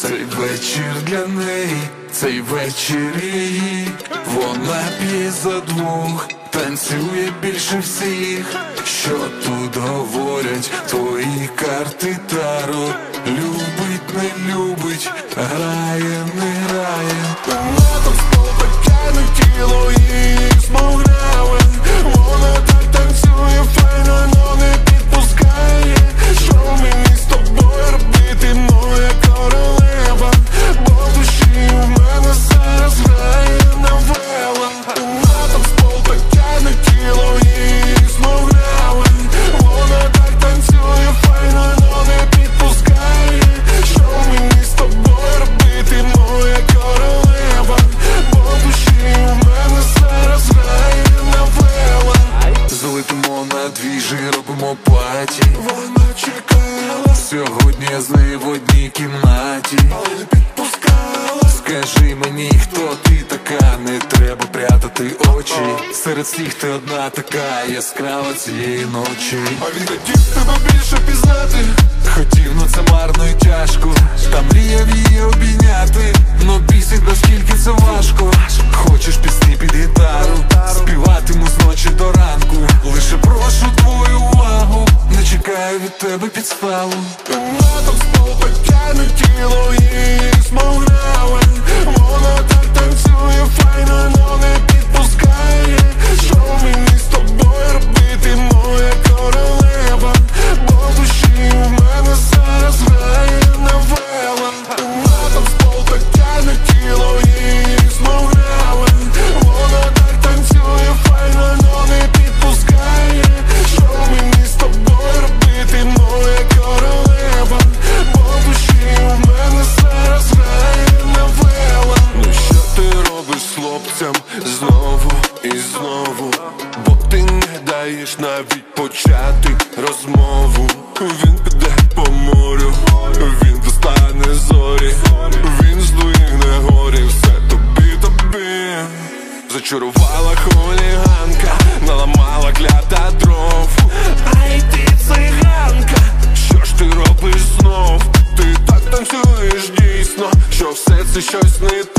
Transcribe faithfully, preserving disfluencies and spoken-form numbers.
Цей вечір для неї, цей вечір її. Вона п'є за двох, танцює більше всіх. Що тут говорять твої карти таро? Любить, не любить, грає, не грає. Латом спотикане тіло її смуграве. Вона так танцює файно, но не підпускає. Що мені з тобою робити, моя королева? Бо в душі у мене зараз грає новела. Латом спотикане тіло її смуграве. Вона так танцює файно, но не підпускає. Що мені з тобою робити, моя королева? Бо в душі у мене зараз грає новела. Залетимо на двіжі, робимо паті. Вона чекала, Сьогодні я з нею в одній кімнаті. але не підпускала. Скажи мені, хто ти така, не треба прятати очі. Серед всіх ти одна така яскрава цієї ночі. А він хотів тебе більше пізнати. Хотів, ну це марно і тяжко. Та мріяв її обійняти, но бісить, наскільки це важко. Хочеш пісні під гітару, співатиму з ночі до ранку. Лише прошу твою увагу, не чекаю від тебе підставу. Латом спотикане тіло її смуграве. Вона так танцює файно, но не підпускає. Що мені з тобою робити, моя королева? Бо в душі у мене зараз грає новела. Латом спотикане тіло її смуграве. Вона так танцює файно, но не підпускає. Що мені з тобою робити, моя королева? Бо в душі у мене зараз грає новела. Ну що ти робиш з хлопцем знову і знову? Бо ти не даєш навіть почати розмову. Він піде по морю, він достане зорі. Він здвигне горі, все тобі, тобі. Зачарувала хуліганка, наламала клята дров. Ай ти циганка, що ж ти робиш знов? Ти так танцюєш дійсно, що все це щось не